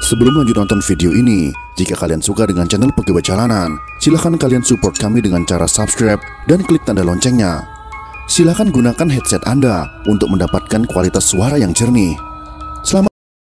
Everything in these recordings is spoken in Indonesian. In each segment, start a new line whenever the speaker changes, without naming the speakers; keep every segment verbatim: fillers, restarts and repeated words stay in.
Sebelum lanjut nonton video ini, jika kalian suka dengan channel Pegawai Jalanan, silahkan kalian support kami dengan cara subscribe dan klik tanda loncengnya. Silahkan gunakan headset Anda untuk mendapatkan kualitas suara yang jernih. Selamat.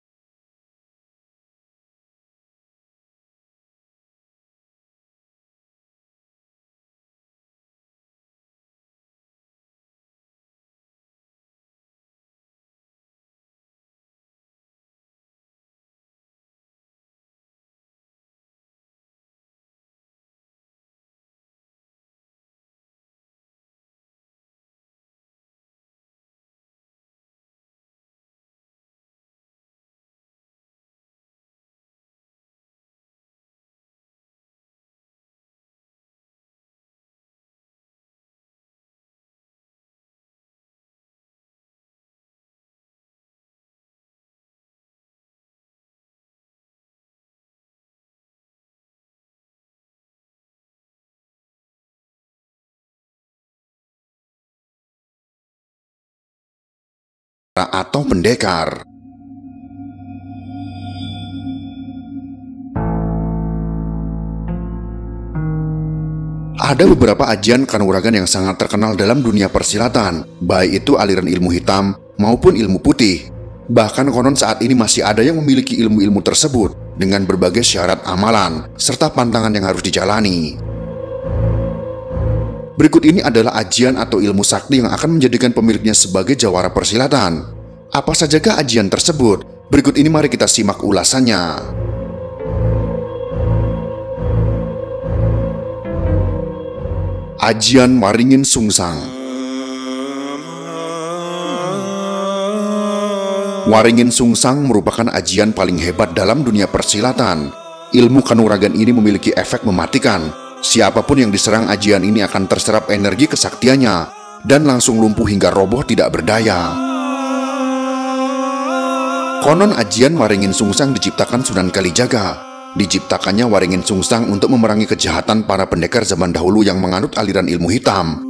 Atau pendekar. Ada beberapa ajian kanuragan yang sangat terkenal dalam dunia persilatan, baik itu aliran ilmu hitam maupun ilmu putih. Bahkan konon saat ini masih ada yang memiliki ilmu-ilmu tersebut dengan berbagai syarat amalan serta pantangan yang harus dijalani. Berikut ini adalah ajian atau ilmu sakti yang akan menjadikan pemiliknya sebagai jawara persilatan. Apa sajakah ajian tersebut? Berikut ini mari kita simak ulasannya. Ajian Waringin Sungsang. Waringin Sungsang merupakan ajian paling hebat dalam dunia persilatan. Ilmu kanuragan ini memiliki efek mematikan. Siapapun yang diserang ajian ini akan terserap energi kesaktiannya dan langsung lumpuh hingga roboh tidak berdaya. Konon ajian Waringin Sungsang diciptakan Sunan Kalijaga. Diciptakannya Waringin Sungsang untuk memerangi kejahatan para pendekar zaman dahulu yang menganut aliran ilmu hitam.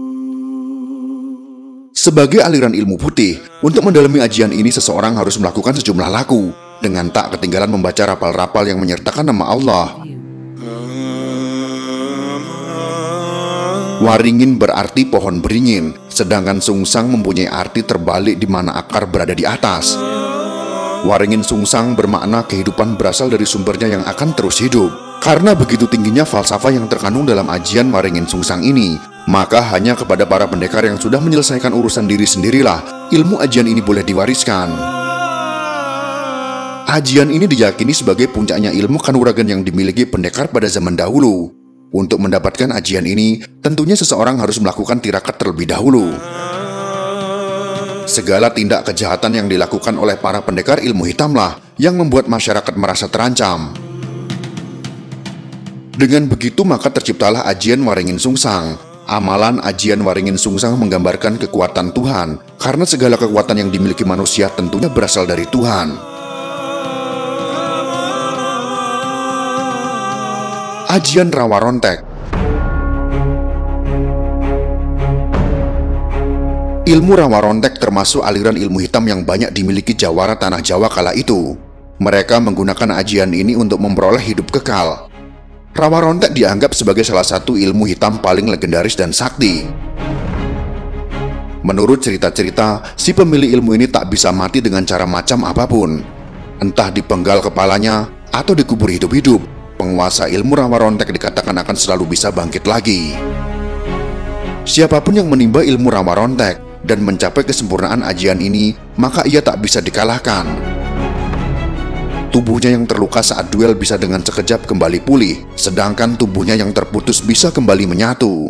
Sebagai aliran ilmu putih, untuk mendalami ajian ini seseorang harus melakukan sejumlah laku dengan tak ketinggalan membaca rapal-rapal yang menyertakan nama Allah. Waringin berarti pohon beringin, sedangkan Sungsang mempunyai arti terbalik di mana akar berada di atas. Waringin Sungsang bermakna kehidupan berasal dari sumbernya yang akan terus hidup. Karena begitu tingginya falsafah yang terkandung dalam ajian Waringin Sungsang ini, maka hanya kepada para pendekar yang sudah menyelesaikan urusan diri sendirilah ilmu ajian ini boleh diwariskan. Ajian ini diyakini sebagai puncaknya ilmu kanuragan yang dimiliki pendekar pada zaman dahulu. Untuk mendapatkan ajian ini, tentunya seseorang harus melakukan tirakat terlebih dahulu. Segala tindak kejahatan yang dilakukan oleh para pendekar ilmu hitamlah yang membuat masyarakat merasa terancam. Dengan begitu maka terciptalah ajian Waringin Sungsang. Amalan ajian Waringin Sungsang menggambarkan kekuatan Tuhan, karena segala kekuatan yang dimiliki manusia tentunya berasal dari Tuhan. Ajian Rawa Rontek. Ilmu Rawa Rontek termasuk aliran ilmu hitam yang banyak dimiliki jawara tanah Jawa kala itu. Mereka menggunakan ajian ini untuk memperoleh hidup kekal. Rawa Rontek dianggap sebagai salah satu ilmu hitam paling legendaris dan sakti. Menurut cerita-cerita, si pemilik ilmu ini tak bisa mati dengan cara macam apapun. Entah dipenggal kepalanya atau dikubur hidup-hidup, penguasa ilmu Rawa Rontek dikatakan akan selalu bisa bangkit lagi. Siapapun yang menimba ilmu Rawa Rontek dan mencapai kesempurnaan ajian ini, maka ia tak bisa dikalahkan. Tubuhnya yang terluka saat duel bisa dengan sekejap kembali pulih, sedangkan tubuhnya yang terputus bisa kembali menyatu.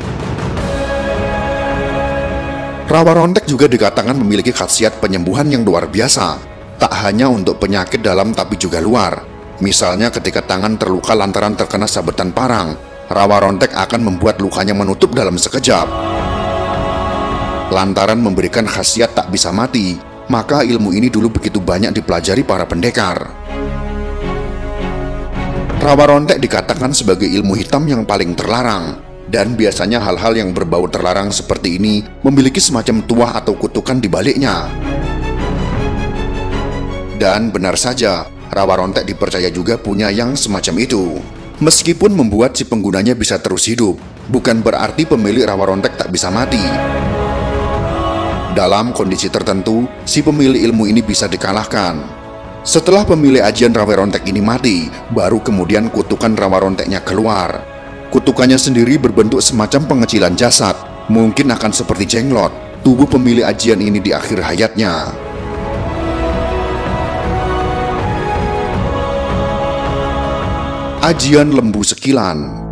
Rawa Rontek juga dikatakan memiliki khasiat penyembuhan yang luar biasa, tak hanya untuk penyakit dalam tapi juga luar. Misalnya ketika tangan terluka lantaran terkena sabetan parang, Rawa Rontek akan membuat lukanya menutup dalam sekejap. Lantaran memberikan khasiat tak bisa mati, maka ilmu ini dulu begitu banyak dipelajari para pendekar. Rawa Rontek dikatakan sebagai ilmu hitam yang paling terlarang, dan biasanya hal-hal yang berbau terlarang seperti ini memiliki semacam tuah atau kutukan di baliknya. Dan benar saja, rawa rontek dipercaya juga punya yang semacam itu. Meskipun membuat si penggunanya bisa terus hidup, bukan berarti pemilik rawa rontek tak bisa mati. Dalam kondisi tertentu, si pemilik ilmu ini bisa dikalahkan. Setelah pemilik ajian rawa rontek ini mati, baru kemudian kutukan rawa ronteknya keluar. Kutukannya sendiri berbentuk semacam pengecilan jasad, mungkin akan seperti jenglot tubuh pemilik ajian ini di akhir hayatnya. Ajian lembu sekilan.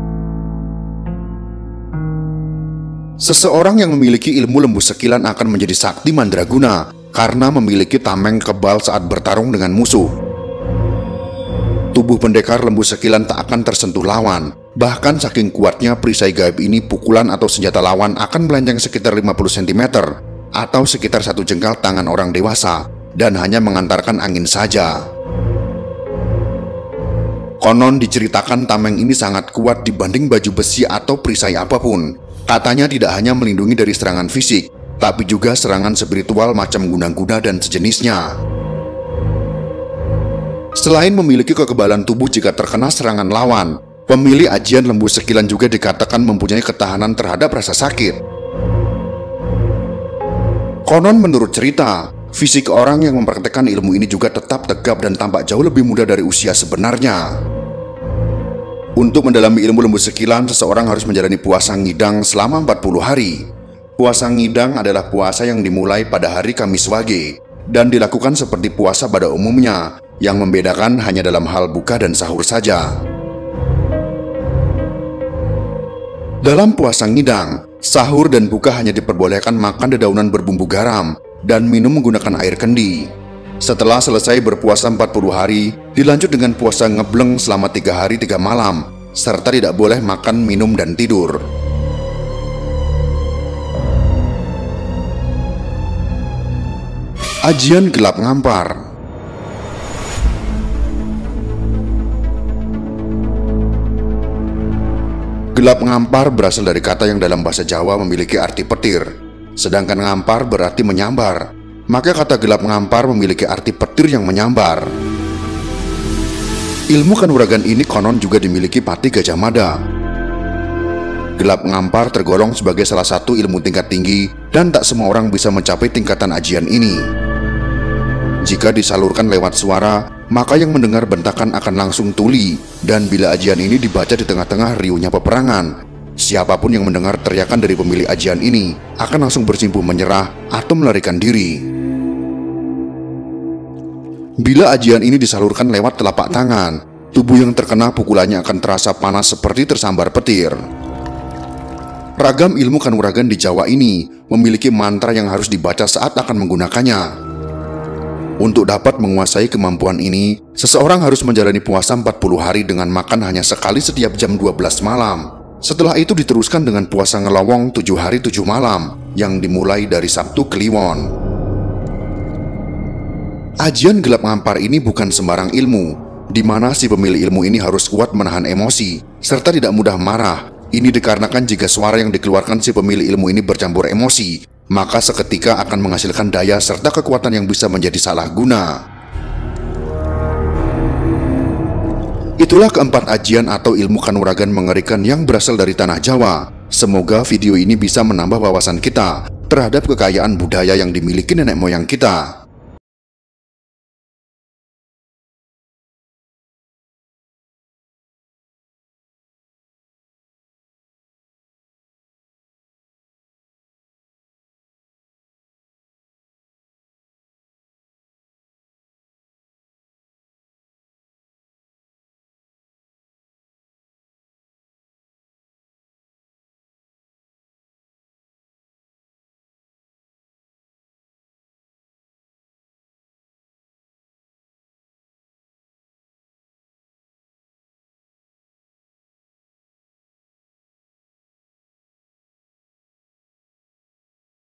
Seseorang yang memiliki ilmu lembu sekilan akan menjadi sakti mandraguna karena memiliki tameng kebal saat bertarung dengan musuh. Tubuh pendekar lembu sekilan tak akan tersentuh lawan. Bahkan saking kuatnya perisai gaib ini, pukulan atau senjata lawan akan melenceng sekitar lima puluh sentimeter atau sekitar satu jengkal tangan orang dewasa dan hanya mengantarkan angin saja. Konon diceritakan tameng ini sangat kuat dibanding baju besi atau perisai apapun. Katanya tidak hanya melindungi dari serangan fisik, tapi juga serangan spiritual macam guna-guna dan sejenisnya. Selain memiliki kekebalan tubuh jika terkena serangan lawan, pemilik ajian lembu sekilan juga dikatakan mempunyai ketahanan terhadap rasa sakit. Konon menurut cerita, fisik orang yang mempraktekkan ilmu ini juga tetap tegap dan tampak jauh lebih muda dari usia sebenarnya. Untuk mendalami ilmu lembu sekilan, seseorang harus menjalani puasa ngidang selama empat puluh hari. Puasa ngidang adalah puasa yang dimulai pada hari Kamis Wage dan dilakukan seperti puasa pada umumnya, yang membedakan hanya dalam hal buka dan sahur saja. Dalam puasa ngidang, sahur dan buka hanya diperbolehkan makan dedaunan berbumbu garam dan minum menggunakan air kendi. Setelah selesai berpuasa empat puluh hari, dilanjut dengan puasa ngebleng selama tiga hari tiga malam, serta tidak boleh makan, minum, dan tidur. Ajian gelap ngampar. Gelap ngampar berasal dari kata yang dalam bahasa Jawa memiliki arti petir, sedangkan ngampar berarti menyambar. Maka kata gelap ngampar memiliki arti petir yang menyambar. Ilmu kanuragan ini konon juga dimiliki Pati Gajah Mada. Gelap ngampar tergolong sebagai salah satu ilmu tingkat tinggi dan tak semua orang bisa mencapai tingkatan ajian ini. Jika disalurkan lewat suara, maka yang mendengar bentakan akan langsung tuli, dan bila ajian ini dibaca di tengah-tengah riuhnya peperangan, siapapun yang mendengar teriakan dari pemilik ajian ini akan langsung bersimpuh menyerah atau melarikan diri. Bila ajian ini disalurkan lewat telapak tangan, tubuh yang terkena pukulannya akan terasa panas seperti tersambar petir. Ragam ilmu kanuragan di Jawa ini memiliki mantra yang harus dibaca saat akan menggunakannya. Untuk dapat menguasai kemampuan ini, seseorang harus menjalani puasa empat puluh hari dengan makan hanya sekali setiap jam dua belas malam. Setelah itu diteruskan dengan puasa ngelowong tujuh hari tujuh malam yang dimulai dari Sabtu Kliwon. Ajian gelap ngampar ini bukan sembarang ilmu, di mana si pemilik ilmu ini harus kuat menahan emosi serta tidak mudah marah. Ini dikarenakan jika suara yang dikeluarkan si pemilik ilmu ini bercampur emosi, maka seketika akan menghasilkan daya serta kekuatan yang bisa menjadi salah guna. Itulah keempat ajian atau ilmu kanuragan mengerikan yang berasal dari tanah Jawa. Semoga video ini bisa menambah wawasan kita terhadap kekayaan budaya yang dimiliki nenek moyang kita.